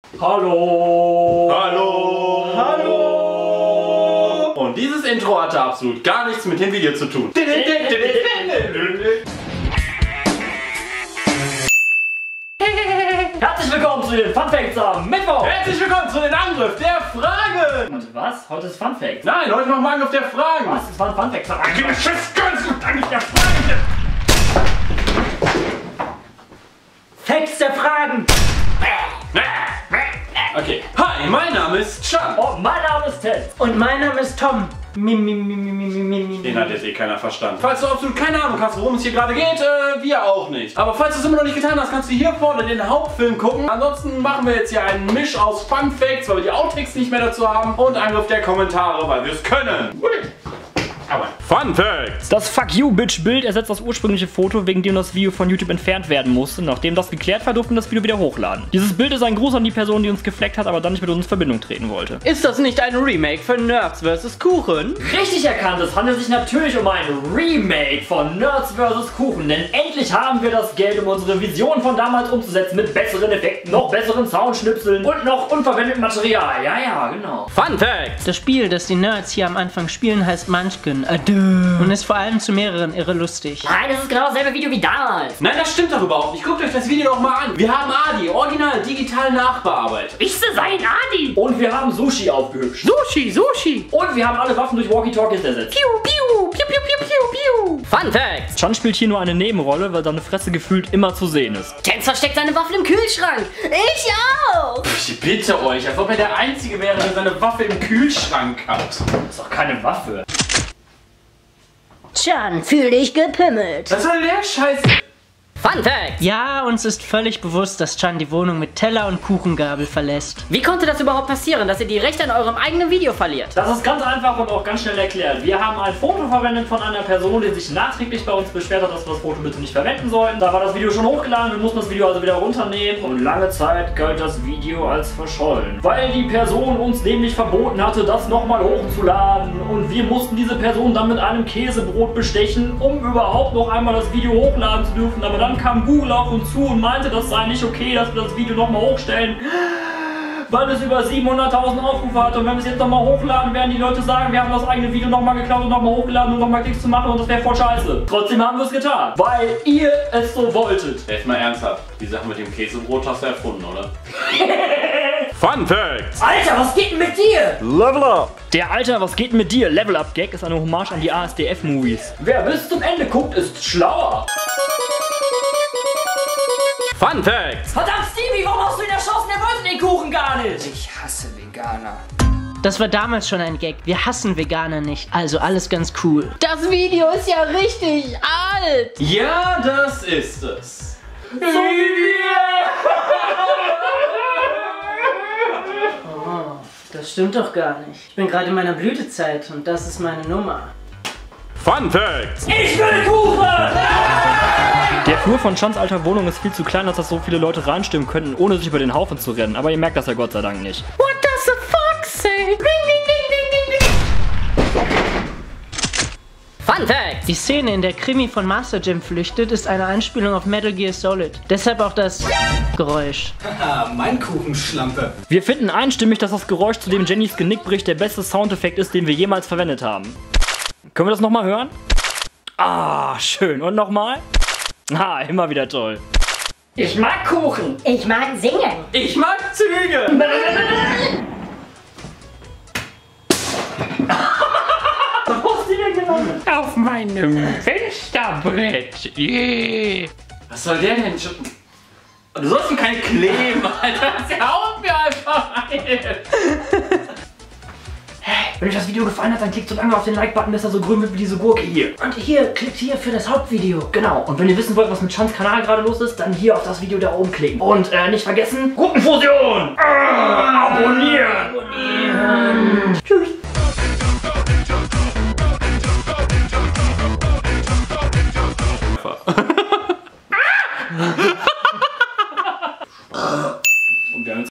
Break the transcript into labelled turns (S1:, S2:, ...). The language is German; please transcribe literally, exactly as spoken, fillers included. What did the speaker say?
S1: Hallo!
S2: Hallo!
S1: Hallo! Und dieses Intro hatte absolut gar nichts mit dem Video zu tun.
S3: Herzlich willkommen zu den Fun Facts am Mittwoch!
S1: Herzlich willkommen zu den Angriff der Fragen!
S3: Warte, was? Heute ist Fun Facts.
S1: Nein, heute machen wir Angriff der Fragen!
S3: Was? Das war ein Fun Facts.
S1: Gib mir Schiss, ganz gut, Angriff der Fragen!
S3: Facts der Fragen!
S1: Okay, hi, mein Name ist Chan.
S3: Oh, mein Name ist Ted.
S4: Und mein Name ist Tom. Mi, mi, mi, mi, mi, mi, mi.
S1: Den hat jetzt eh keiner verstanden. Falls du absolut keine Ahnung hast, worum es hier gerade geht, äh, wir auch nicht. Aber falls du es immer noch nicht getan hast, kannst du hier vorne den Hauptfilm gucken. Ansonsten machen wir jetzt hier einen Misch aus Fun Facts, weil wir die Outtakes nicht mehr dazu haben, und Angriff der Kommentare, weil wir es können. Aber Fun Facts!
S3: Das Fuck You Bitch Bild ersetzt das ursprüngliche Foto, wegen dem das Video von YouTube entfernt werden musste. Nachdem das geklärt war, durften wir das Video wieder hochladen. Dieses Bild ist ein Gruß an die Person, die uns gefleckt hat, aber dann nicht mit uns in Verbindung treten wollte.
S4: Ist das nicht ein Remake von Nerds versus. Kuchen?
S3: Richtig erkannt, es handelt sich natürlich um ein Remake von Nerds versus. Kuchen, denn endlich haben wir das Geld, um unsere Vision von damals umzusetzen mit besseren Effekten, noch besseren Soundschnipseln und noch unverwendetem Material. Ja, ja, genau.
S1: Fun Facts!
S4: Das Spiel, das die Nerds hier am Anfang spielen, heißt Munchkin. Und ist vor allem zu mehreren irre lustig.
S3: Nein, das ist genau dasselbe Video wie damals.
S1: Nein, das stimmt doch überhaupt nicht. Guckt euch das Video doch mal an. Wir haben Adi, original digital nachbearbeitet.
S3: Ich sehe sein Adi. Und wir haben Sushi aufgehübscht.
S4: Sushi, Sushi.
S3: Und wir haben alle Waffen durch Walkie-Talkies ersetzt.
S4: Piu, piu, piu, piu, piu, piu, piu.
S3: Fun Facts. Chan spielt hier nur eine Nebenrolle, weil seine Fresse gefühlt immer zu sehen ist.
S5: Jens versteckt seine Waffen im Kühlschrank. Ich auch.
S1: Ich bitte euch, als ob er der Einzige wäre, der seine Waffe im Kühlschrank hat.
S3: Das ist doch keine Waffe.
S5: Chan, fühl dich gepimmelt.
S1: Was soll der Scheiß?
S5: Fun Fact!
S4: Ja, uns ist völlig bewusst, dass Chan die Wohnung mit Teller und Kuchengabel verlässt.
S5: Wie konnte das überhaupt passieren, dass ihr die Rechte an eurem eigenen Video verliert?
S3: Das ist ganz einfach und auch ganz schnell erklärt. Wir haben ein Foto verwendet von einer Person, die sich nachträglich bei uns beschwert hat, dass wir das Foto bitte nicht verwenden sollen. Da war das Video schon hochgeladen, wir mussten das Video also wieder runternehmen. Und lange Zeit galt das Video als verschollen. Weil die Person uns nämlich verboten hatte, das nochmal hochzuladen. Und wir mussten diese Person dann mit einem Käsebrot bestechen, um überhaupt noch einmal das Video hochladen zu dürfen. Aber dann kam Google auf uns zu und meinte, das sei nicht okay, dass wir das Video nochmal hochstellen, weil es über siebenhunderttausend Aufrufe hat. Und wenn wir es jetzt nochmal hochladen, werden die Leute sagen, wir haben das eigene Video nochmal geklaut und nochmal hochgeladen, um nochmal Klicks zu machen, und das wäre voll scheiße. Trotzdem haben wir es getan, weil ihr es so wolltet.
S1: Jetzt mal ernsthaft, die Sache mit dem Käsebrot hast du erfunden, oder? Fun Facts!
S3: Alter, was geht denn mit dir?
S1: Level up!
S3: Der Alter, was geht denn mit dir? Level Up Gag ist eine Hommage an die A S D F-Movies. Wer bis zum Ende guckt, ist schlauer.
S1: Fun Facts!
S3: Verdammt, Stevie, warum hast du ihn erschossen? Er wollte den Kuchen gar nicht.
S6: Ich hasse Veganer.
S4: Das war damals schon ein Gag. Wir hassen Veganer nicht. Also alles ganz cool. Das Video ist ja richtig alt.
S1: Ja, das ist es.
S3: So wie wir.
S4: Oh, das stimmt doch gar nicht. Ich bin gerade in meiner Blütezeit und das ist meine Nummer.
S1: Fun Facts!
S3: Ich will Kuchen! Der Flur von Chans alter Wohnung ist viel zu klein, als dass so viele Leute reinstimmen könnten, ohne sich über den Haufen zu rennen. Aber ihr merkt das ja Gott sei Dank nicht.
S4: What does the fox say? Ding, ding, ding, ding, ding, ding.
S5: Fun Fact!
S4: Die Szene, in der Krimi von Master Jim flüchtet, ist eine Anspielung auf Metal Gear Solid. Deshalb auch das Geräusch.
S6: Haha, mein Kuchenschlampe.
S3: Wir finden einstimmig, dass das Geräusch, zu dem Jennys Genick bricht, der beste Soundeffekt ist, den wir jemals verwendet haben. Können wir das nochmal hören? Ah, schön. Und nochmal? Ah, immer wieder toll. Ich mag Kuchen.
S5: Ich mag singen.
S1: Ich mag Züge!
S3: Was hast du denn genommen?
S6: Auf meinem Fensterbrett. Yeah.
S1: Was soll der denn schon? Du sollst ihn kein kleben, Alter. Der haut mir einfach rein.
S3: Wenn euch das Video gefallen hat, dann klickt so lange auf den Like-Button, bis er so grün wird wie diese Gurke hier.
S4: Und hier, klickt hier für das Hauptvideo.
S3: Genau. Und wenn ihr wissen wollt, was mit Chans Kanal gerade los ist, dann hier auf das Video da oben klicken. Und äh, nicht vergessen, Gruppenfusion! Äh, abonnieren! abonnieren. Tschüss.